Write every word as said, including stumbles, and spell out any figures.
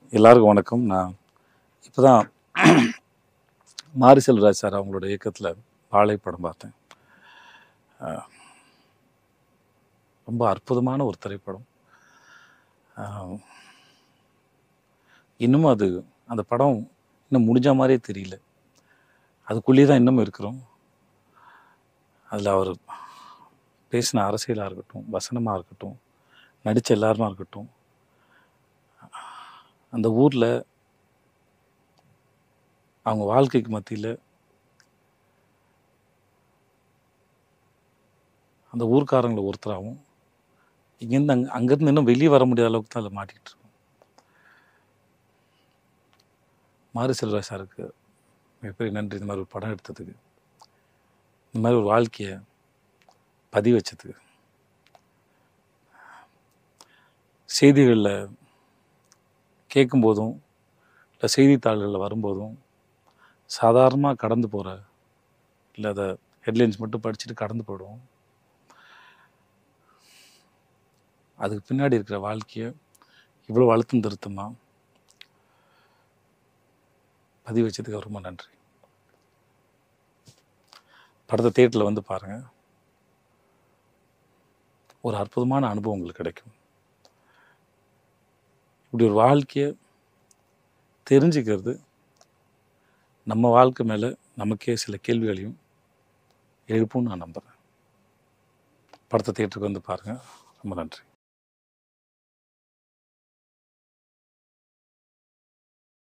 எல்லாருக்கும் வணக்கம். நான் இப்போ தான் மாரி செல்வராஜ் சார் அவங்களோட இயக்கத்தில் வாழை படம் பார்த்தேன். அஹ், ரொம்ப அற்புதமான ஒரு திரைப்படம். அஹ், இன்னமும் அது அந்த படம் இன்னும் முடிஞ்ச மாதிரியே தெரியல. அதுக்குள்ளேயே தான் இன்னமும் இருக்கிறோம். அதில் அவர் பேசின அரசியலாக இருக்கட்டும், வசனமாக இருக்கட்டும், நடித்த எல்லாருமா இருக்கட்டும், அந்த ஊரில் அவங்க வாழ்க்கைக்கு மத்தியில் அந்த ஊர்க்காரங்களை ஒருத்தராகவும் இங்கேருந்து அங்கே அங்கேருந்து இன்னும் வெளியே வர முடியாத அளவுக்கு தான் அதில் மாட்டிக்கிட்டு இருக்கோம். மாரி செல்வராஜ் சாருக்கு மிகப்பெரிய நன்றி. இந்த மாதிரி ஒரு படம் எடுத்ததுக்கு, இந்த மாதிரி ஒரு வாழ்க்கையை பதிவு வச்சதுக்கு. செய்திகளில் கேட்கும்போதும் இல்லை செய்தித்தாள்களில் வரும்போதும் சாதாரணமாக கடந்து போகிற, இல்லை அதை ஹெட்லைன்ஸ் மட்டும் படிச்சுட்டு கடந்து போயிடுவோம். அதுக்கு பின்னாடி இருக்கிற வாழ்க்கையை இவ்வளோ அழுத்தம் திருத்தமாக பதிவு வச்சதுக்கு ரொம்ப நன்றி. படத்தை தேட்டரில் வந்து பாருங்கள். ஒரு அற்புதமான அனுபவம் உங்களுக்கு கிடைக்கும். இப்படி ஒரு வாழ்க்கையை தெரிஞ்சுக்கிறது நம்ம வாழ்க்கை மேலே நமக்கே சில கேள்விகளையும் எழுப்பும்னு நான் நம்புகிறேன். படத்தை தேட்டருக்கு வந்து பாருங்கள். ரொம்ப நன்றி.